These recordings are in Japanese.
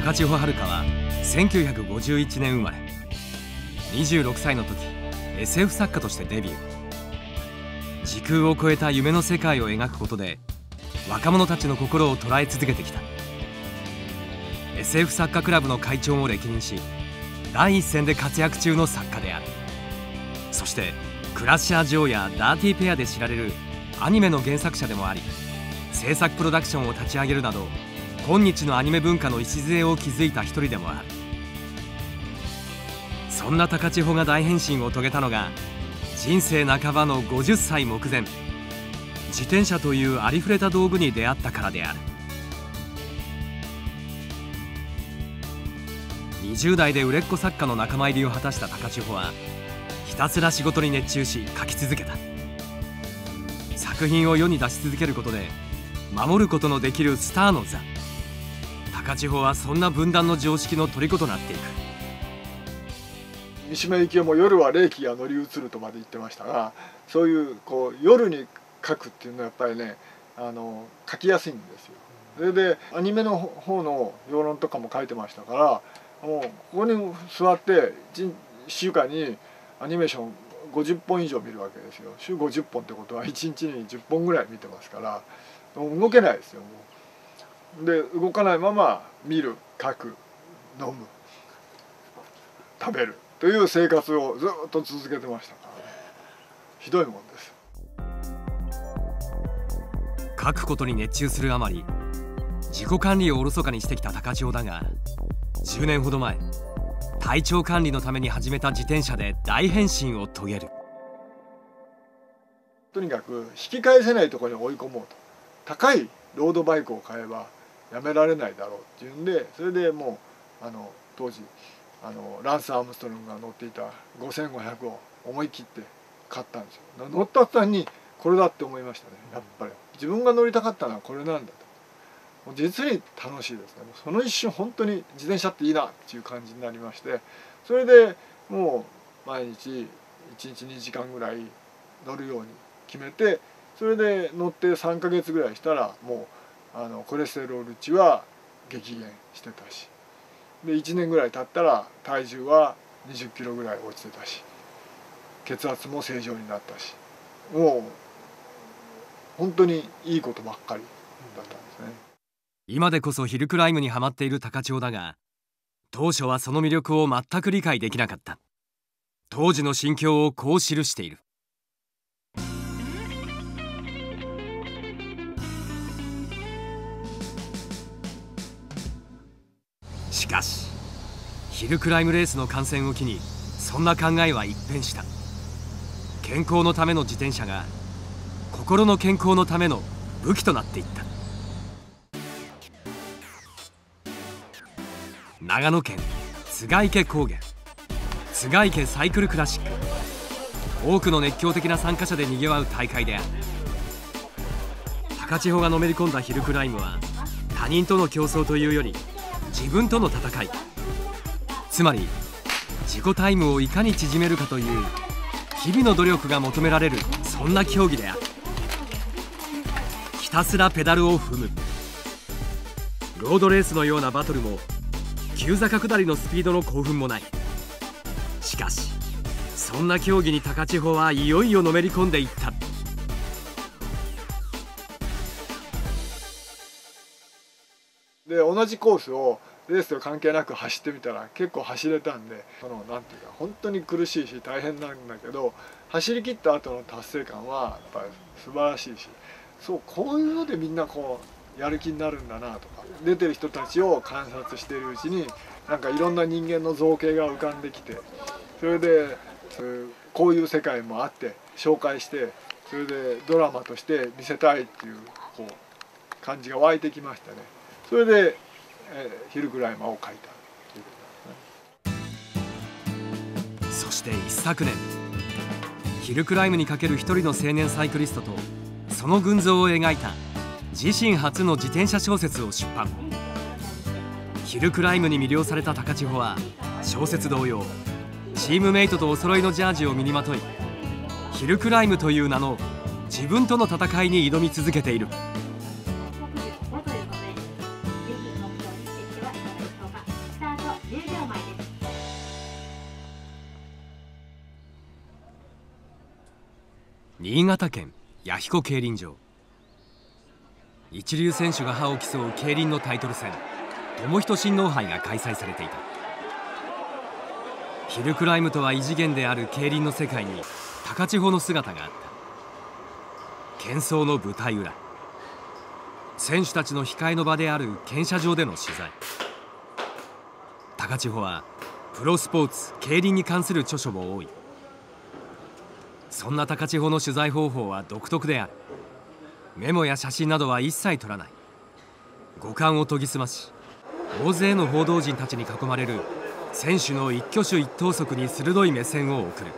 高千穂遥は1951年生まれ、26歳の時 SF 作家としてデビュー。時空を超えた夢の世界を描くことで若者たちの心を捉え続けてきた。 SF 作家クラブの会長も歴任し、第一線で活躍中の作家である。そしてクラッシャー・ジョーやダーティーペアで知られるアニメの原作者でもあり、制作プロダクションを立ち上げるなど今日のアニメ文化の礎を築いた一人でもある。そんな高千穂が大変身を遂げたのが人生半ばの50歳目前、自転車というありふれた道具に出会ったからである。20代で売れっ子作家の仲間入りを果たした高千穂はひたすら仕事に熱中し書き続けた。作品を世に出し続けることで守ることのできるスターの座。高千穂はそんな分断の常識の虜となっていく。 三島由紀夫も夜は霊気が乗り移るとまで言ってましたが、そういう夜に書くっていうのはやっぱりね、書きやすいんですよ。それでアニメの方の評論とかも書いてましたから、もうここに座って1週間にアニメーション50本以上見るわけですよ。週50本ってことは1日に10本ぐらい見てますから、もう動けないですよ。もうで動かないまま見る、書く、飲む、食べるという生活をずっと続けてましたからね。ひどいもんです。 書くことに熱中するあまり自己管理をおろそかにしてきた高千穂だが、10年ほど前体調管理のために始めた自転車で大変身を遂げる。 とにかく引き返せないところに追い込もうと。高いロードバイクを買えばやめられないだろうっていうんで、それでもう当時ランス・アームストロングが乗っていた5500を思い切って買ったんですよ。乗った途端にこれだって思いましたね。やっぱり自分が乗りたかったのはこれなんだと。実に楽しいですね。その一瞬本当に自転車っていいなっていう感じになりまして、それでもう毎日1日2時間ぐらい乗るように決めて、それで乗って3ヶ月ぐらいしたらもうコレステロール値は激減してたし、で1年ぐらい経ったら体重は20キロぐらい落ちてたし、血圧も正常になったし、もう本当にいいことばっかりだったんですね。 今でこそヒルクライムにはまっている高千穂だが、当初はその魅力を全く理解できなかった。当時の心境をこう記している。しかしヒルクライムレースの観戦を機にそんな考えは一変した。健康のための自転車が心の健康のための武器となっていった。長野県栂池高原、栂池サイクルクラシック。多くの熱狂的な参加者でにぎわう大会である。高千穂がのめり込んだヒルクライムは他人との競争というより自分との戦い、つまり自己タイムをいかに縮めるかという日々の努力が求められる、そんな競技である。ひたすらペダルを踏む。ロードレースのようなバトルも急坂下りのスピードの興奮もない。しかしそんな競技に高千穂はいよいよのめり込んでいった。 で同じコースをレースと関係なく走ってみたら結構走れたんで、なんていうか本当に苦しいし大変なんだけど、走り切った後の達成感はやっぱり素晴らしいし、そうこういうのでみんなやる気になるんだなとか、出てる人たちを観察しているうちになんかいろんな人間の造形が浮かんできて、それでこういう世界もあって紹介して、それでドラマとして見せたいっていう感じが湧いてきましたね。それでヒルクライマーを書いたということですね。 そして一昨年、ヒルクライムにかける一人の青年サイクリストとその群像を描いた自身初の自転車小説を出版。ヒルクライムに魅了された高千穂は小説同様チームメイトとお揃いのジャージを身にまとい、ヒルクライムという名の自分との戦いに挑み続けている。 新潟県弥彦競輪場。一流選手が覇を競う競輪のタイトル戦、友人親王杯が開催されていた。ヒルクライムとは異次元である競輪の世界に高千穂の姿があった。喧騒の舞台裏、選手たちの控えの場である検車場での取材。高千穂はプロスポーツ競輪に関する著書も多い。そんな高千穂の取材方法は独特である。メモや写真などは一切撮らない。五感を研ぎ澄まし、大勢の報道陣たちに囲まれる選手の一挙手一投足に鋭い目線を送る。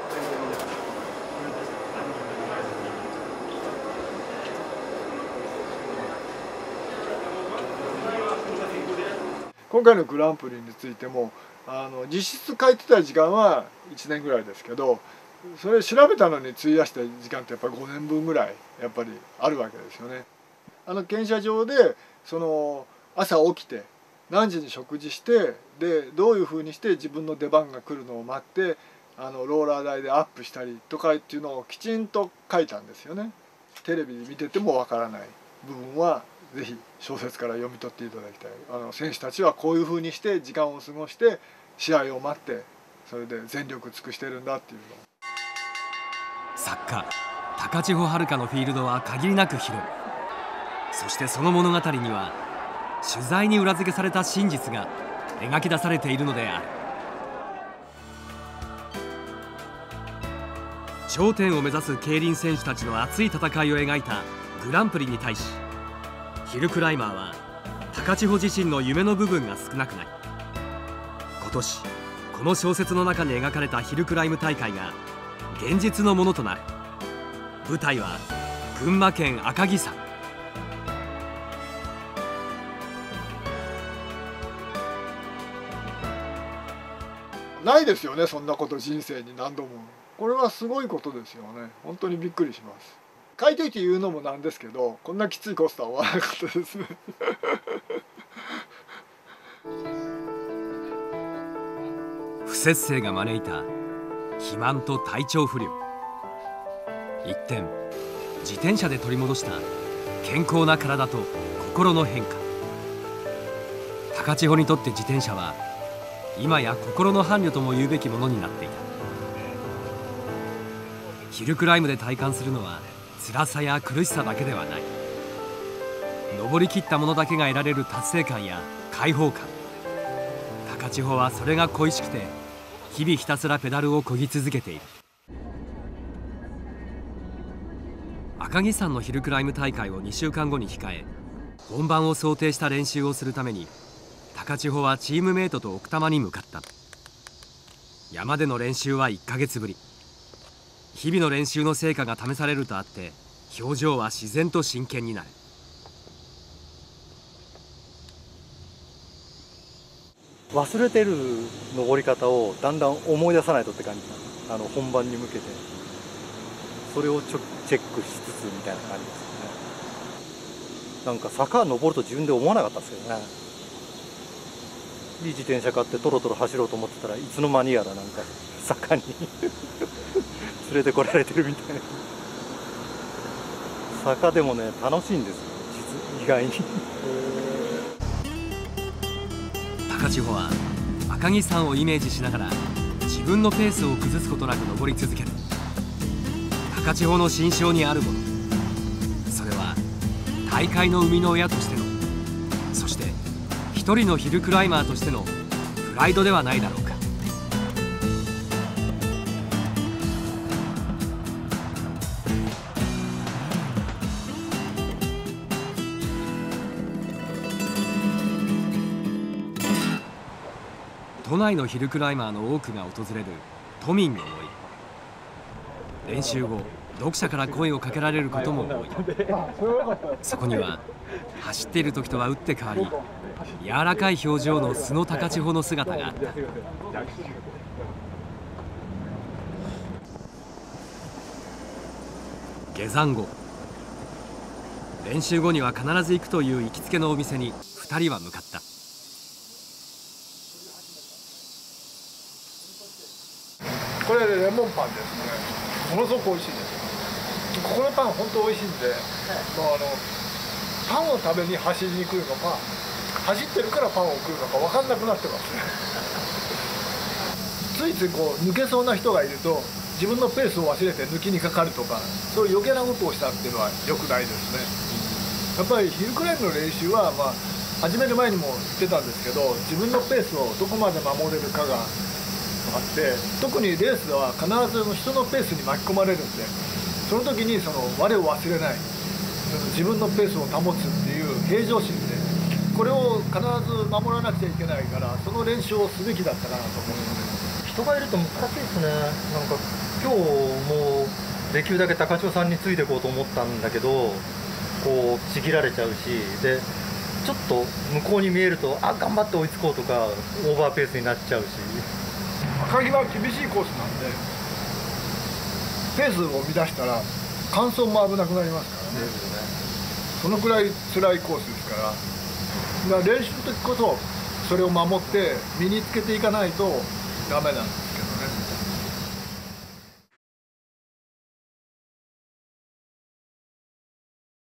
今回のグランプリについても実質書いてた時間は1年ぐらいですけど、それ調べたのに費やした時間ってやっぱり5年分ぐらいやっぱりあるわけですよね。検車場で朝起きて何時に食事してでどういうふうにして自分の出番が来るのを待ってローラー台でアップしたりとかっていうのをきちんと書いたんですよね。テレビで見ててもわからない部分はぜひ小説から読み取っていただきたい。選手たちはこういうふうにして時間を過ごして試合を待ってそれで全力尽くしてるんだっていうの。 作家高千穂遥のフィールドは限りなく広い。そしてその物語には取材に裏付けされた真実が描き出されているのである。頂点を目指す競輪選手たちの熱い戦いを描いたグランプリに対し、ヒルクライマーは高千穂自身の夢の部分が少なくない。今年この小説の中に描かれたヒルクライム大会が現実のものとなる。舞台は群馬県赤城山。 ないですよね、そんなこと人生に何度も。これはすごいことですよね。本当にびっくりします。書いといて言うのもなんですけど、こんなきついコースとは思わなかったですね。 不摂生が招いた肥満と体調不良。一転、自転車で取り戻した健康な体と心の変化。高千穂にとって自転車は今や心の伴侶とも言うべきものになっていた。ヒルクライムで体感するのは辛さや苦しさだけではない。登り切ったものだけが得られる達成感や解放感。高千穂はそれが恋しくて日々ひたすらペダルを漕ぎ続けている。赤城山のヒルクライム大会を2週間後に控え、本番を想定した練習をするために高千穂はチームメートと奥多摩に向かった。山での練習は1ヶ月ぶり。日々の練習の成果が試されるとあって表情は自然と真剣になる。 忘れてる登り方をだんだん思い出さないとって感じ。本番に向けてそれをチェックしつつみたいな感じですね。なんか坂登ると自分で思わなかったですけどね。いい自転車買ってトロトロ走ろうと思ってたらいつの間にやらなんか坂に連れてこられてるみたいな。坂でもね楽しいんですよ、意外に。 高千穂は赤城山をイメージしながら自分のペースを崩すことなく登り続ける。高千穂の心象にあるもの、それは大会の生みの親としての、そして一人のヒルクライマーとしてのプライドではないだろうか。都内のヒルクライマーの多くが訪れる都民の森。練習後読者から声をかけられることも多い。そこには走っている時とは打って変わり柔らかい表情の素の高千穂の姿があった。下山後、練習後には必ず行くという行きつけのお店に2人は向かった。 これレモンパンですね。ものすごく美味しいです。 ここのパン本当美味しいんで、もうパンを食べに走りに来るのか走ってるからパンを食うのか分かんなくなってますね。ついついこう抜けそうな人がいると自分のペースを忘れて抜きにかかるとか、そういう余計なことをしたっていうのは良くないですね。やっぱりヒルクライムの練習は、始める前にも言ってたんですけど、自分のペースをどこまで守れるかがあって、特にレースは必ず人のペースに巻き込まれるんで、その時にその我を忘れない、自分のペースを保つっていう平常心で、これを必ず守らなくちゃいけないから、その練習をすべきだったかなと思います。 人がいると難しいですね。なんか今日もできるだけ高千穂さんについていこうと思ったんだけど、こうちぎられちゃうし、でちょっと向こうに見えると頑張って追いつこうとかオーバーペースになっちゃうし。 赤城は厳しいコースなんで、ペースを乱したら完走も危なくなりますからね。そのくらい辛いコースですから、練習の時こそそれを守って身につけていかないとダメなんです。